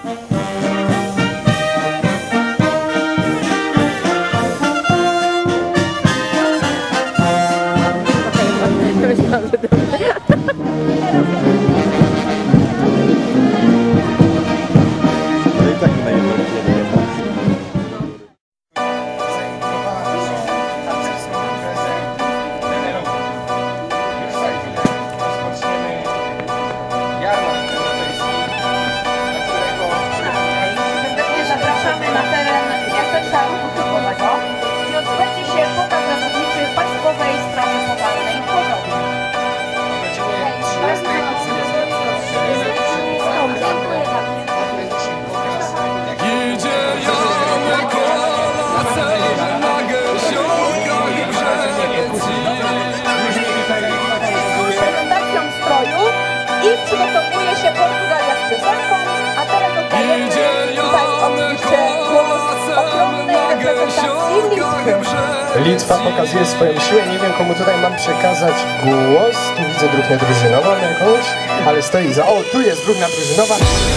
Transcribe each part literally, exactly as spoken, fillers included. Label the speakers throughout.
Speaker 1: I przygotowuje się Portugalia z piosenką, a teraz oddajemy tutaj oczywiście głos ogromnej reprezentacji Litwy.
Speaker 2: Litwa pokazuje swoją siłę, nie wiem komu tutaj mam przekazać głos, tu widzę drużynę drużynową jakąś, ale stoi za... O, tu jest drużyna drużynowa.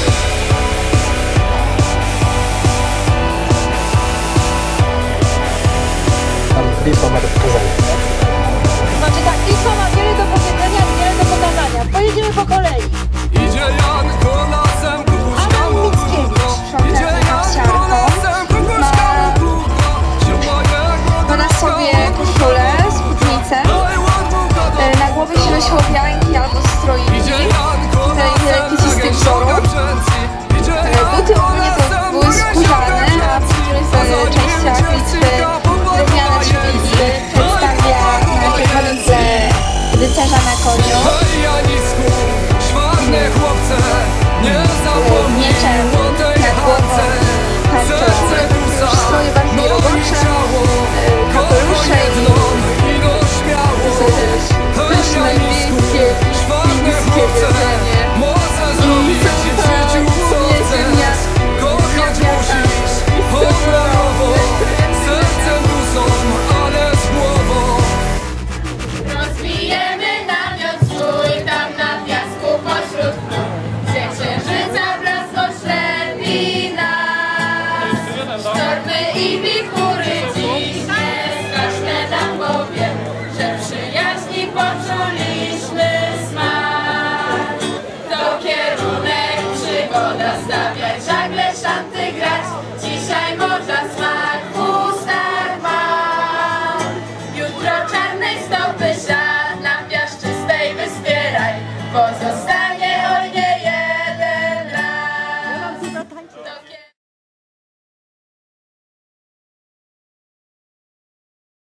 Speaker 2: Tam Litwa ma do pokazania.
Speaker 1: Znaczy tak, Litwa ma wiele do powiedzenia i wiele do pokazania. Pojedziemy po kolei.
Speaker 3: Idzie Janko lasem, kukuszka mu idzie Janko lasem, kukuszka mu
Speaker 4: Poda sobie koszulę, spódnicę, na głowie się nosiło białenki albo stroiki, jakieś z tych wzorów. Buty ogólnie to były skórzane, a w niektórych częściach Litwy drewniane drzwi przedstawia na dziewiątce rycerza na koniu. Mieczem na głową tarczą, stroje bardziej robocze, kapelusze i pyszne wiejskie, miejskie jedzenie. I są to jedzenia
Speaker 5: Rozbijemy namiot swój tam na piasku pośród chmur, gdzie księżyca blask oślepi nas. Sztormy i wichury dziś nie straszne nam, bowiem, że przyjaźni poczuliśmy smak. To kierunek przygoda, stawiać żagle, szanty grać, dzisiaj morza smak w ustach ma. Jutro czarnej stopy ślad na piaszczystej wyspie raj, pozostanie oj nie jeden raz.